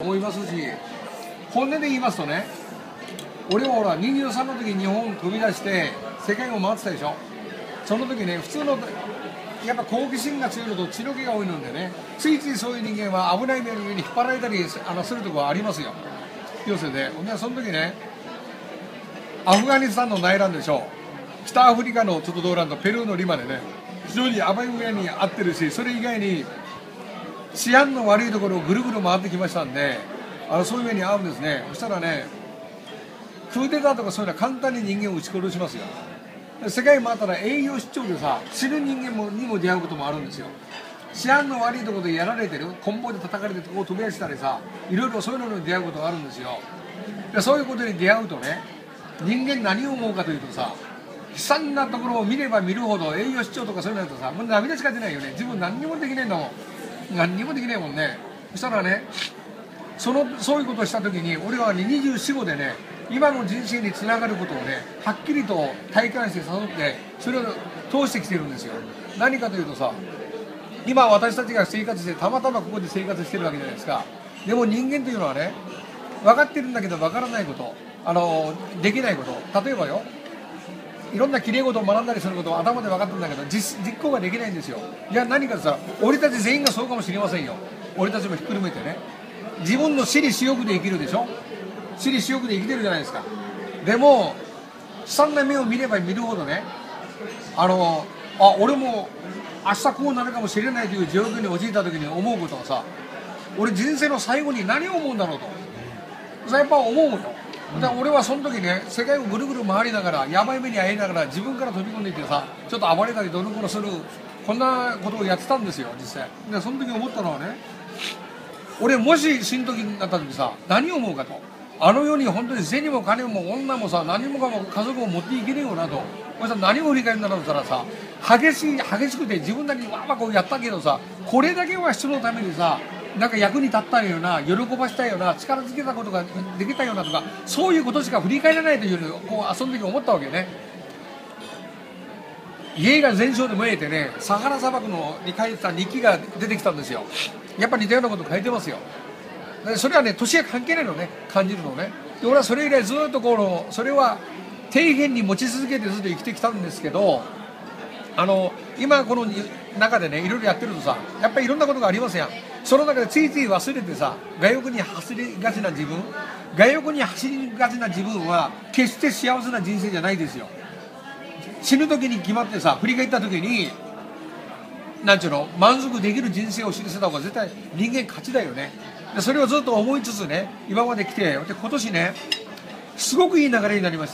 思いますし、本音で言いますとね、俺はほら23の時に日本飛び出して世界を回ってたでしょ。その時ね、普通のやっぱ好奇心が強いのと血の気が多いのでね、ついついそういう人間は危ない目の上に引っ張られたりするところはありますよ。要するにね、その時ね、アフガニスタンの内乱でしょ、北アフリカのちょっと動乱とペルーのリマでね、非常に危うい目に遭ってるし、それ以外に治安の悪いところをぐるぐる回ってきましたんで、そういう目に遭うんですね。そしたらね、クーデターとかそういうのは簡単に人間を撃ち殺しますよ。世界回ったら栄養失調でさ、死ぬ人間にも出会うこともあるんですよ。治安の悪いところでやられてる、棍棒で叩かれてこう飛び出したりさ、いろいろそういうのに出会うことがあるんですよ。でそういうことに出会うとね、人間何を思うかというとさ、悲惨なところを見れば見るほど栄養失調とかそういうのだとさ、もう涙しか出ないよね。自分何にもできないんだもん。何にもできないもんね。そしたらね、そういうことをした時に、俺はね、24、5でね、今の人生につながることをね、はっきりと体感して誘って、それを通してきてるんですよ。何かというとさ、今私たちが生活して、たまたまここで生活してるわけじゃないですか。でも人間というのはね、分かってるんだけど分からないこと、できないこと、例えばよ、いろんなきれい事を学んだりすることを頭で分かってるんだけど、実行ができないんですよ。いや、何かさ、俺たち全員がそうかもしれませんよ。俺たちもひっくるめてね、自分の私利私欲で生きるでしょ。私利私欲で生きてるじゃないですか。でも悲惨な目を見れば見るほどね、俺も明日こうなるかもしれないという状況に陥った時に思うことはさ、俺人生の最後に何を思うんだろうとやっぱ思うよ。だから俺はその時ね、世界をぐるぐる回りながら、やばい目に遭いながら自分から飛び込んでいってさ、ちょっと暴れたりどのこのする、こんなことをやってたんですよ、実際。でその時思ったのはね、俺もし死ぬ時になった時さ、何を思うかと、あの世に本当に銭も金も女もさ、何もかも家族も持っていけねえよなと、俺さ、何を振り返るんだろうったらさ、激しくて自分なりにわーわーこうやったけどさ、これだけは人のためにさ、なんか役に立ったような、喜ばしたような、力づけたことができたようなとか、そういうことしか振り返らないというふうにこうその時思ったわけね。家が全焼で燃えてね、サハラ砂漠に書いてた日記が出てきたんですよ。やっぱ似たようなこと書いてますよ。それはね、年が関係ないのね、感じるのね。で俺はそれ以来ずっとそれは底辺に持ち続けてずっと生きてきたんですけど、今この中でね、いろいろやってるとさ、やっぱりいろんなことがありますやん。その中でついつい忘れてさ、外欲に走りがちな自分は決して幸せな人生じゃないですよ。死ぬ時に決まってさ、振り返った時になんちゅうの、満足できる人生を知らせた方が絶対人間勝ちだよね。でそれをずっと思いつつね、今まで来て、で今年ね、すごくいい流れになりました。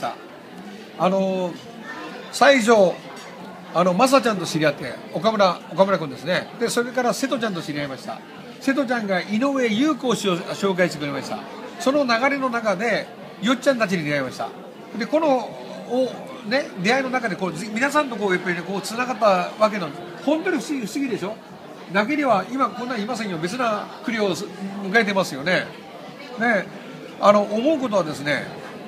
最初まさちゃんと知り合って、岡村君ですね。でそれから瀬戸ちゃんと知り合いました。瀬戸ちゃんが井上優子氏を紹介してくれました。その流れの中でよっちゃんたちに出会いました。でこの出会いの中で皆さんとやっぱりね、つながったわけなんです。本当に不思議でしょ。だけでは今こんなんいませんよ。別な国を迎えてますよね。思うことはですね、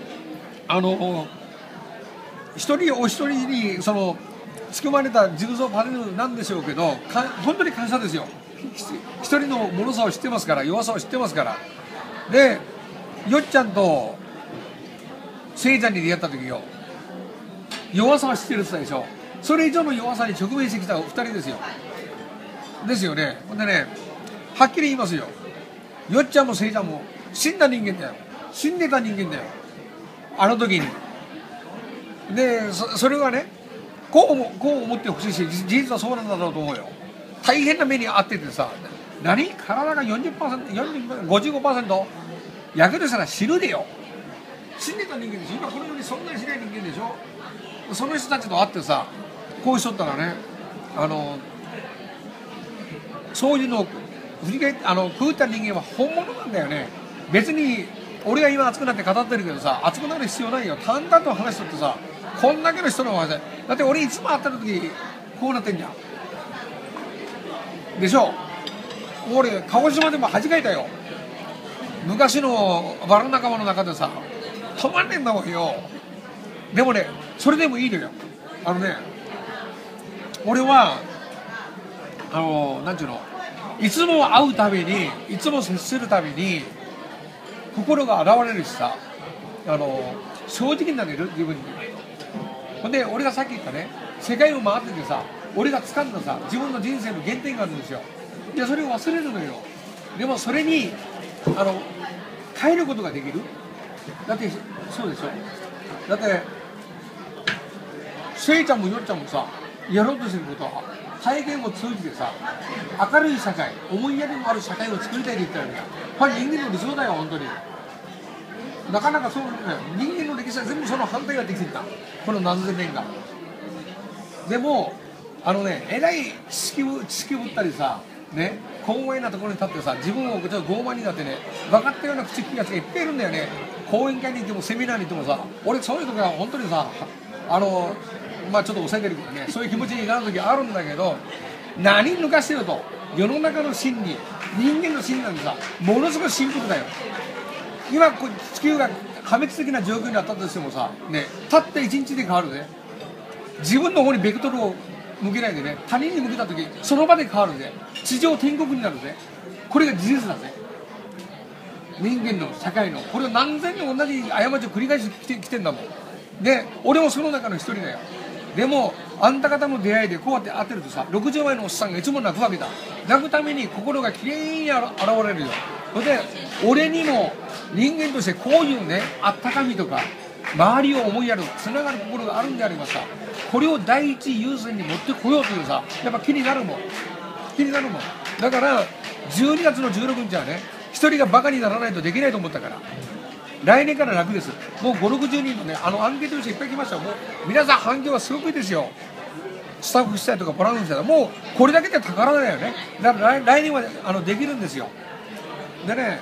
一人お一人に仕組まれたジグゾーパズルなんでしょうけど、本当に感謝ですよ。一人の脆さを知ってますから、弱さを知ってますから。でよっちゃんとせいちゃんに出会った時よ、弱さは知ってるって言ったでしょ。それ以上の弱さに直面してきたお二人ですよ。ですよね。ほんでね、はっきり言いますよ。よっちゃんもせいちゃんも死んだ人間だよ。死んでた人間だよ、あの時に。でそれはね、こう思ってほしいし、事実はそうなんだろうと思うよ。大変な目に遭っててさ、体が 40%、55% やけどしたら死ぬでよ。死んでた人間でしょ。今この世にそんなにしない人間でしょ。その人たちと会ってさ、こうしとったらね、そういうのを振り返って食った人間は本物なんだよね。別に俺が今熱くなって語ってるけどさ、熱くなる必要ないよ。淡々と話しとってさ、こんだけの人の話だって俺いつも会った時こうなってんじゃんでしょ。俺鹿児島でも恥かいたよ。昔のバラ仲間の中でさ、止まんねえんだもんよ。でもね、それでもいいのよ。俺はなんちゅうの、いつも会うたびに、いつも接するたびに心が現れるしさ、正直になれる自分に。ほんで俺がさっき言ったね、世界を回っててさ、俺が掴んださ自分の人生の原点があるんですよ。でそれを忘れるのよ。でもそれに変えることができる。だってそうでしょ。だってせいちゃんもよっちゃんもさ、やろうとしてることは体験を通じてさ、明るい社会、思いやりのある社会を作りたいって言ったらね、これ人間の理想だよ本当に。なかなかそうね、人間の歴史は全部その反対ができていた、この何千年間。でもえらい知識ぶったりさね、公園なところに立ってさ、自分をちょっと傲慢になってね、分かったような口利きがいっぱいいるんだよね。講演会に行ってもセミナーに行ってもさ、俺そういう時は本当にさ、まあちょっと抑えてるけどね、そういう気持ちになる時あるんだけど、何抜かしてると世の中の真理、人間の真理なんてさ、ものすごいシンプルだよ。今地球が破滅的な状況になったとしてもさ、ね、たった1日で変わるね。自分の方にベクトルを向けないでね、他人に向けた時その場で変わるぜ。地上天国になるぜ。これが事実だぜ。人間の社会のこれを何千年同じ過ちを繰り返してきてんだもん。で俺もその中の一人だよ。でもあんた方の出会いでこうやって当てるとさ、60枚のおっさんがいつも泣くわけだ。泣くために心がきれいに現れるよ。それで俺にも人間としてこういうね、あったかみとか周りを思いやるつながる心があるんでありますか、これを第一優先に持ってこようというさ、やっぱ気になるもん。だから12月の16日はね、一人がバカにならないとできないと思ったから、来年から楽です。もう5、60人のね、アンケートしていっぱい来ました。もう皆さん反響はすごくいいですよ。スタッフしたりとかボランスしたらもうこれだけで宝だよね。だから来年はできるんですよ。でね、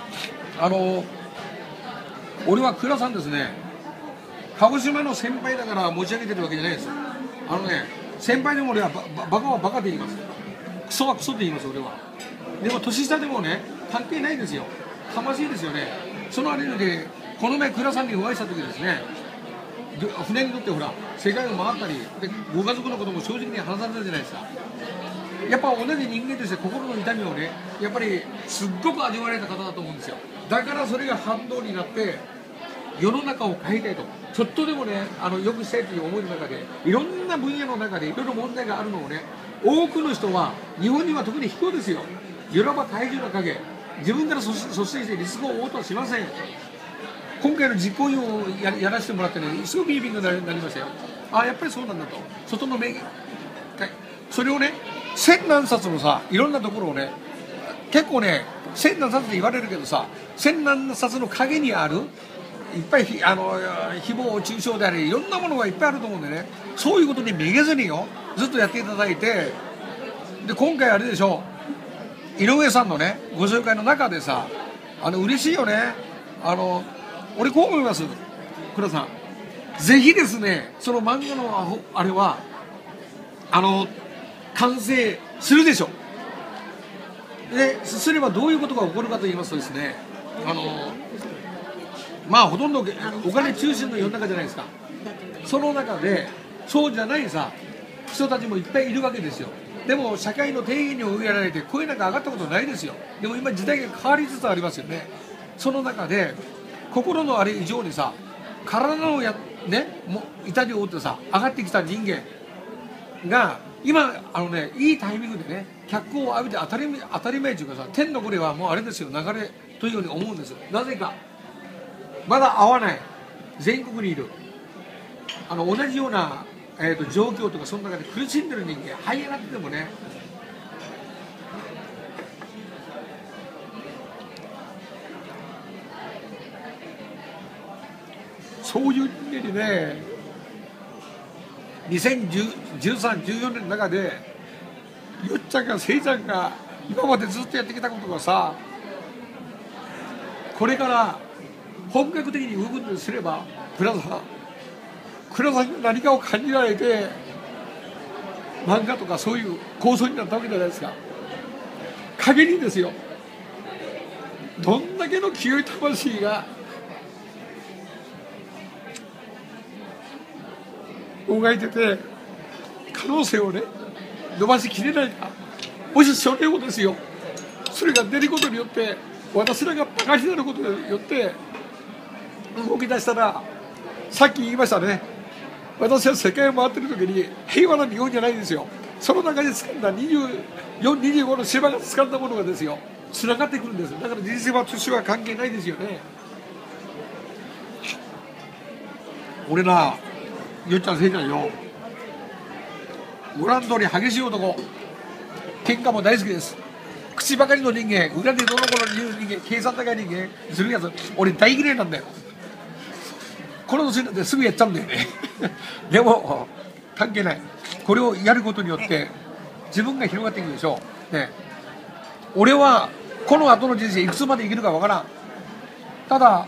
俺は倉さんですね、鹿児島の先輩だから持ち上げてるわけじゃないですよ。先輩でも俺はバカはバカで言います。クソはクソで言います俺は。でも年下でもね、関係ないですよ。魂ですよね。そのあれでこの前倉さんにお会いした時ですね、船に乗ってほら世界を回ったりで、ご家族のことも正直に話されたじゃないですか。やっぱ同じ人間として心の痛みをね、やっぱりすっごく味わわれた方だと思うんですよ。だからそれが反動になって世の中を変えたいと、ちょっとでもね良くしたいという思いの中で、いろんな分野の中でいろいろ問題があるのをね、多くの人は日本人は特に卑怯ですよ。いわば体重の影、自分から率先してリスクを負おうとはしません。今回の実行委員をやらせてもらってね、すごくいい勉強になりましたよ。あ、やっぱりそうなんだと。外の名義、それをね、千何冊のさ、いろんなところをね、結構ね、千何冊って言われるけどさ、千何冊の陰にあるいっぱい誹謗中傷であり、いろんなものがいっぱいあると思うんでね、そういうことにめげずによ、ずっとやっていただいて、で今回あれでしょ、井上さんのねご紹介の中でさ、嬉しいよね。俺こう思います、倉さん。ぜひですね、その漫画のあれは完成するでしょ。ですればどういうことが起こるかと言いますとですね、まあほとんどお金中心の世の中じゃないですか。その中でそうじゃないさ人たちもいっぱいいるわけですよ。でも社会の底辺に追いやられて声なんか上がったことないですよ。でも今時代が変わりつつありますよね。その中で心のあれ以上にさ、体のもう痛みを負ってさ上がってきた人間が今いいタイミングでね脚光を浴びて当たり前というかさ、天のこれはもうあれですよ、流れというように思うんですよ。なぜかまだ会わない全国にいる同じような、状況とかその中で苦しんでる人間、這い上がっててもね、そういう人間にね、2013、14年の中でよっちゃんがせいちゃんが今までずっとやってきたことがさ、これから本格的に動くとすれば、倉さんに何かを感じられて漫画とかそういう構想になったわけじゃないですか。陰にですよ、どんだけの清い魂がもがいてて、可能性をね伸ばしきれないか、もしそれをですよ、それが出ることによって私らがバカになることによって動き出したら、さっき言いましたね、私は世界を回ってる時に平和な日本じゃないんですよ。その中で掴んだ24、25の島が掴んだものがですよ、つながってくるんです。だから人生は年は関係ないですよね。俺らよっちゃんせいちゃんよ、ご覧通り激しい男、喧嘩も大好きです。口ばかりの人間、裏でどの頃に言う人間、計算高い人間するやつ、俺大嫌いなんだよ。この年になってすぐやっちゃうんだよねでも関係ない。これをやることによって自分が広がっていくでしょう、ね、俺はこの後の人生いくつまで生きるかわからん。ただ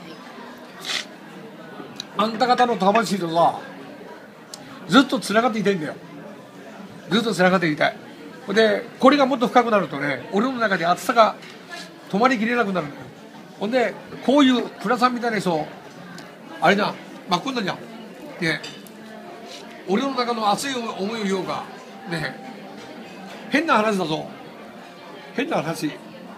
あんた方の魂とさずっとつながっていたいんだよ。ずっとつながっていたい。でこれがもっと深くなるとね、俺の中で熱さが止まりきれなくなるんだよ。ほんでこういう倉さんみたいな人あれだ真っこんなんじゃん。で俺の中の熱い思いを言おうかね。変な話だぞ、変な話。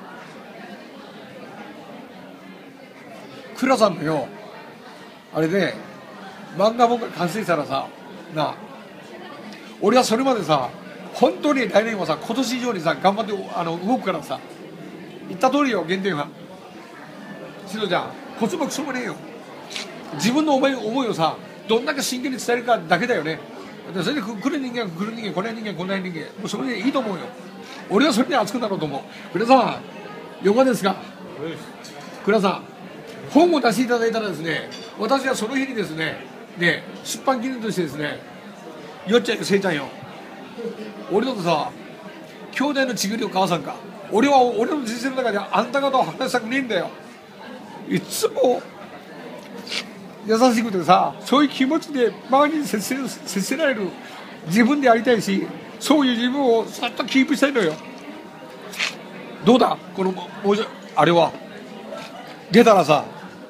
倉さんのよあれで漫画本が完成したらさな、俺はそれまでさ本当に来年はさ今年以上にさ頑張って動くからさ、言った通りよ。原点はしのちゃんコツもクソもねえよ。自分の思いをさどんだけ真剣に伝えるかだけだよね。それで来る人間来る人間来ない人間来ない人間、もうそれでいいと思うよ。俺はそれで熱くなろうと思う。倉さんよかですか。倉さん本を出していただいたらですね、私はその日にですね、出版記念としてですね、よっちゃんよせいちゃんよ、俺とさ兄弟のちぐりを交わさんか。俺は俺の人生の中であんた方を話したくねえんだよ。いつも優しくてさ、そういう気持ちで周りに接せられる自分でありたいし、そういう自分をずっとキープしたいのよ。どうだこのあれは出たらさ、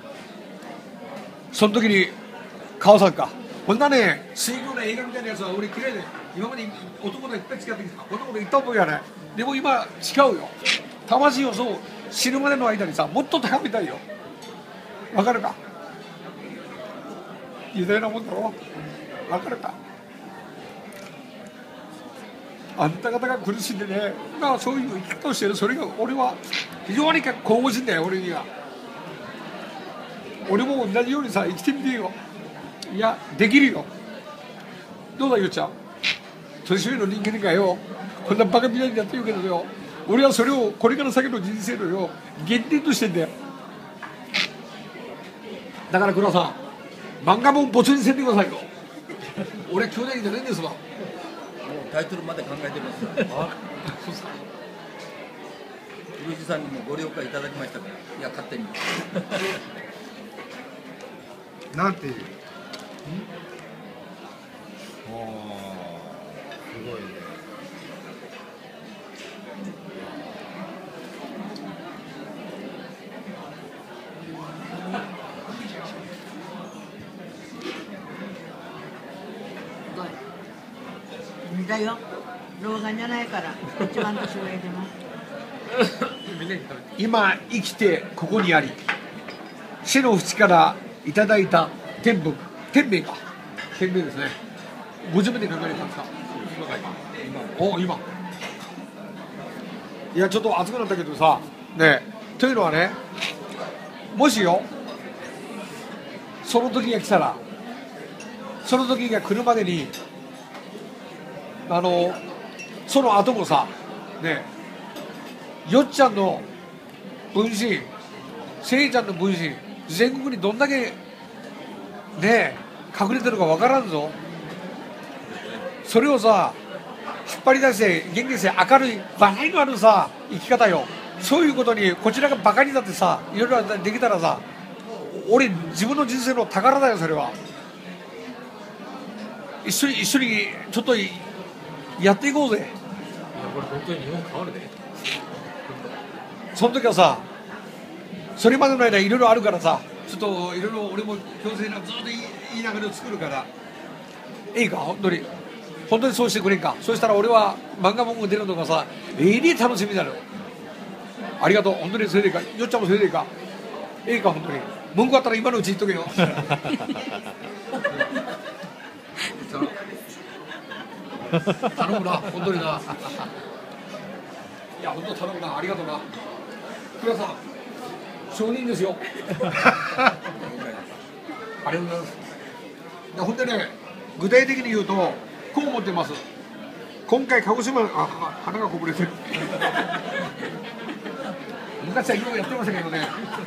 その時に川さんか。こんなね水曜の映画みたいなやつは俺嫌いで、今まで男といっぱい付き合ってきた。こんなこと言った覚えはない。でも今違うよ。魂をそう死ぬまでの間にさもっと高めたいよ。わかるか。偉大なもんだろ。わかるか。あんた方が苦しんでね、まあそういう生き方をしてる、それが俺は非常に神々しいんだよ。俺には俺も同じようにさ生きてみてよ。いやできるよ。どうだよっちゃん、年上の人間がよこんなバカみたいにやってるけどよ、俺はそれをこれから先の人生のよ原点としてんだよ。だから倉さん漫画本没にせんでくださいよ。俺兄弟じゃないんですわ。もうタイトルまで考えてます。古市さんにもご了解いただきましたから。いや勝手になんていうすごいね。 見たよ。老眼じゃないから一番年上でも今生きてここにあり、死の淵からいただいた天命か。天命ですね。ご自分で考えたんですか。今いやちょっと熱くなったけどさね。というのはね、もしよその時が来たら、その時が来るまでにその後もさね、よっちゃんの分身、せいちゃんの分身、全国にどんだけね隠れてるかわからんぞ。それをさ引っ張り出して元気にして明るい笑いのあるさ生き方よ。そういうことにこちらがバカになってさいろいろできたらさ、俺自分の人生の宝だよ。それは一緒にちょっとやっていこうぜ。 これ本当に日本変わるね。 その時はさ、それまでの間いろいろあるからさ、ちょっといろいろ俺も強制なずっと言いながら作るから、いいか本当にそうしてくれんか。そうしたら俺は漫画本が出るのがさ、楽しみだろ。 ありがとう、本当にそれでいいか、よっちゃんもそれでいいか、いいか、本当に、文句あったら今のうち言っとけよ。頼むな、本当にな。いや、本当頼むな、ありがとうな。皆さん、承認ですよ。ありがとうございます。ほんでね、具体的に言うと、こう思ってます。今回、鹿児島、鼻がこぼれてる。昔はよくやってましたけどね、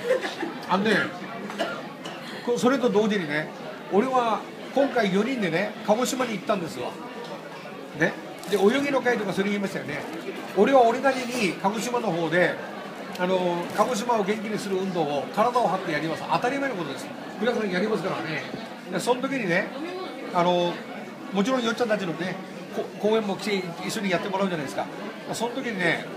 それと同時にね、俺は今回4人でね、鹿児島に行ったんですわ。ね、で泳ぎの会とかそれ言いましたよね。俺は俺なりに鹿児島の方で鹿児島を元気にする運動を体を張ってやります。当たり前のことです。皆さんやりますからね。でその時にね、もちろんよっちゃんたちのね公演も来て一緒にやってもらうじゃないですか。その時にね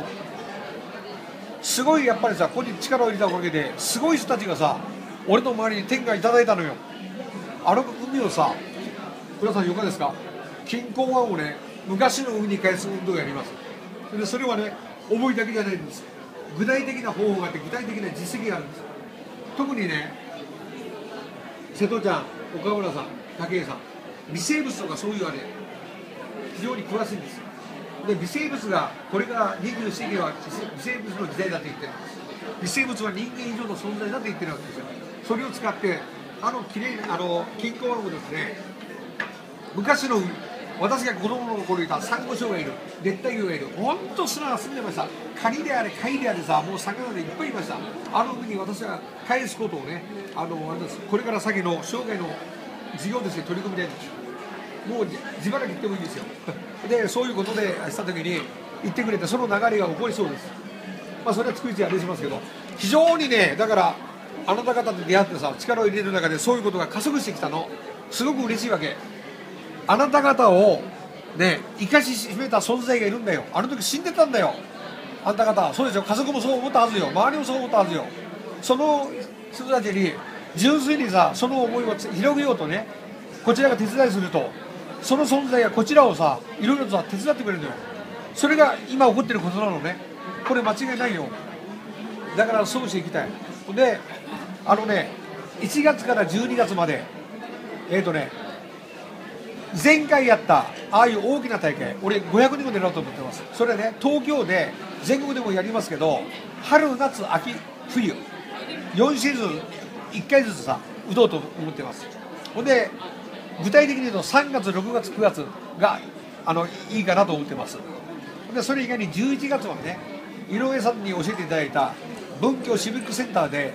すごいやっぱりさ、ここに力を入れたおかげですごい人たちがさ、俺の周りに天下いただいたのよ。海をさ、皆さんいかがですか。錦江湾をね、昔の海に返す運動をやります。でそれはね、思いだけじゃないんです。具体的な方法があって、具体的な実績があるんです。特にね、瀬戸ちゃん、岡村さん、武井さん、微生物とかそういうあれ、非常に詳しいんです。で、微生物が、これから21世紀は微生物の時代だと言ってるんです。微生物は人間以上の存在だと言ってるわけですよ。それを使って、きれいな、錦江湾をですね、昔の海、私が子供の頃いたサンゴ礁がいる、熱帯魚がいる、本当砂が住んでました。カニであれ、貝であれさ、もう魚でいっぱいいました。海に私は返すことをね、これから先の生涯の事業として取り組みたいんです。もう自腹切ってもいいですよ。で、そういうことでしたときに言ってくれて、その流れが起こりそうです。それは逐一あれしますけど、非常にね、だからあなた方と出会ってさ、力を入れる中でそういうことが加速してきたの、すごく嬉しいわけ。あなた方をね、生かししめた存在がいるんだよ。あの時死んでたんだよ、あんた方。そうでしょ、家族もそう思ったはずよ、周りもそう思ったはずよ。その人たちに純粋にさ、その思いを広げようとね、こちらが手伝いすると、その存在がこちらをさ、いろいろとさ手伝ってくれるのよ。それが今起こってることなのね。これ間違いないよ。だからそうしていきたい。で、1月から12月まで前回やったああいう大きな大会、俺500人も狙おうと思ってます。それね、東京で全国でもやりますけど、春夏秋冬4シーズン1回ずつさ打とうと思ってます。ほんで具体的に言うと3月6月9月がいいかなと思ってます。でそれ以外に11月はね、井上さんに教えていただいた文京シビックセンターで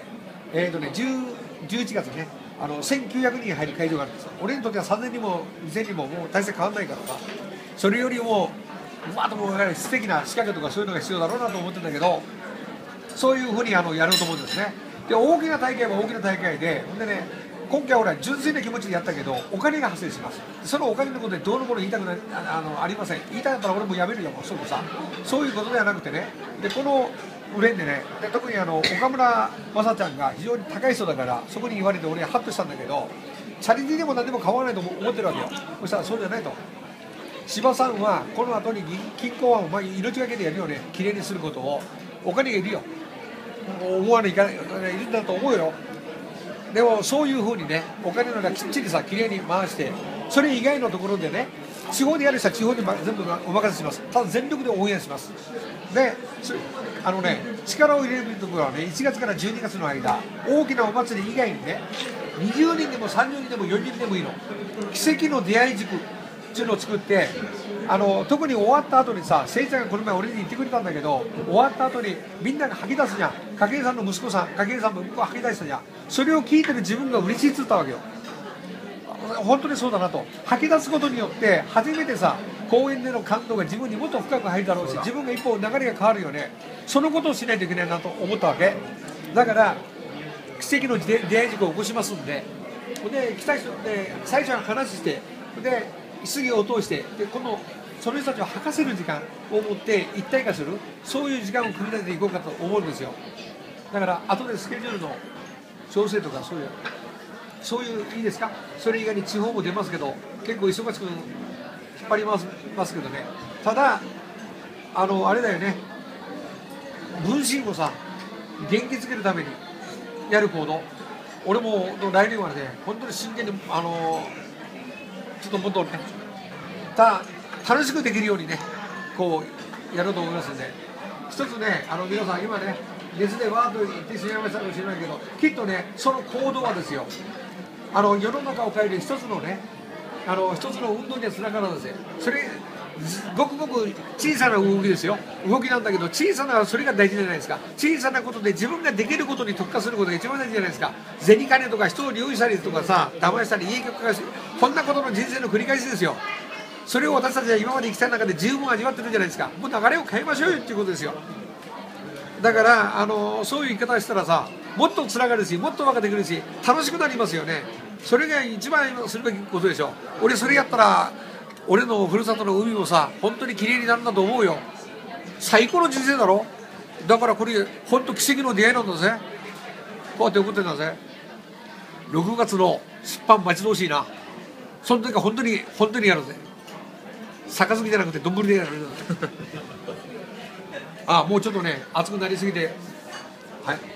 11月ね、1900人入る会場があるんですよ。俺にとっては3000人も2000人ももう大して変わらないからさ、それよりも素敵な仕掛けとかそういうのが必要だろうなと思ってんだけど、そういうふうにやろうと思うんですね。で大きな大会は大きな大会で、ほんでね、今回俺は純粋な気持ちでやったけどお金が発生します。そのお金のことでどうのこうの言いたくない、ありません。言いたかったら俺もやめるよ、もうそうさ。そういうことではなくてね、でこの売れんでね、で特に岡村雅ちゃんが非常に高い人だから、そこに言われて俺はハッとしたんだけど、チャリティーでも何でも買わないと思ってるわけよ。そしたらそうじゃないと。柴さんはこの後に錦江湾を命がけでやるよね、きれいにすることをお金がいるよ、思わないかいるんだと思うよ。でもそういうふうにね、お金のがきっちりさ、きれいに回して、それ以外のところでね、地方でやる人は地方に全部お任せします。ただ全力で応援します。で、力を入れるところはね、1月から12月の間、大きなお祭り以外にね、20人でも30人でも40人でもいいの、奇跡の出会い塾っていうのを作って、特に終わった後にさ、せいちゃんがこの前俺に言ってくれたんだけど、終わった後にみんなが吐き出すじゃん。筧さんの息子さん、筧さんも吐き出したじゃん。それを聞いてる自分が嬉しいっつったわけよ。本当にそうだなと。吐き出すことによって初めてさ、公演での感動が自分にもっと深く入るだろうし、自分が一歩流れが変わるよね。そのことをしないといけないなと思ったわけだから、奇跡の出会い事故を起こしますんで、来た人で最初は話して、で質疑を通して、でその人たちを吐かせる時間を持って一体化する、そういう時間を組み立てていこうかと思うんですよ。だから後でスケジュールの調整とかそういういいですか。それ以外に地方も出ますけど、結構忙しく引っ張りますけどね。ただあれだよね、 分身をさ元気づけるためにやる行動、俺も来年はね本当に真剣にちょっともっとね楽しくできるようにねこうやろうと思いますんで、一つね皆さん今ね熱でわーっと言ってしまいましたかもしれないけど、きっとねその行動はですよ世の中を変える一つのね一つの運動にはつながるんですよ。それごくごく小さな動きですよ、動きなんだけど小さなそれが大事じゃないですか。小さなことで自分ができることに特化することが一番大事じゃないですか。銭金とか人を利用したりとかさ騙したり家曲化しこんなことの人生の繰り返しですよ。それを私たちは今まで生きた中で十分味わってるじゃないですか。もう流れを変えましょうよっていうことですよ。だからそういう言い方をしたらさもっとつながるしもっと分かってくるし楽しくなりますよね。それが一番するべきことでしょ。俺それやったら俺のふるさとの海もさ本当に綺麗になるんだと思うよ。最高の人生だろ。だからこれ本当奇跡の出会いなんだぜ。こうやって送ってんだぜ。6月の出版待ち遠しいな。その時は本当にやるぜ。杯じゃなくて丼でやるああもうちょっとね熱くなりすぎてはい